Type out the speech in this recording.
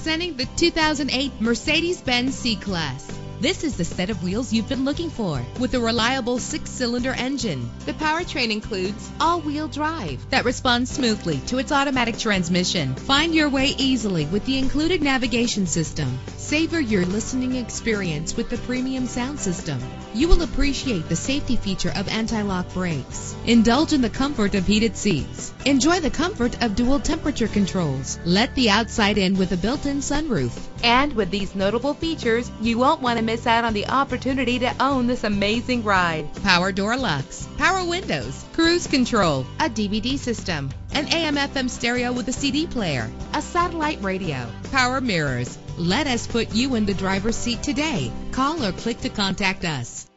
Presenting the 2008 Mercedes-Benz C-Class. This is the set of wheels you've been looking for, with a reliable 6-cylinder engine. The powertrain includes all-wheel drive that responds smoothly to its automatic transmission. Find your way easily with the included navigation system. Savor your listening experience with the premium sound system. You will appreciate the safety feature of anti-lock brakes. Indulge in the comfort of heated seats. Enjoy the comfort of dual temperature controls. Let the outside in with a built-in sunroof. And with these notable features, you won't want to miss out on the opportunity to own this amazing ride. Power door locks, power windows, cruise control, a DVD system, an AM/FM stereo with a CD player, a satellite radio, power mirrors. Let us put you in the driver's seat today. Call or click to contact us.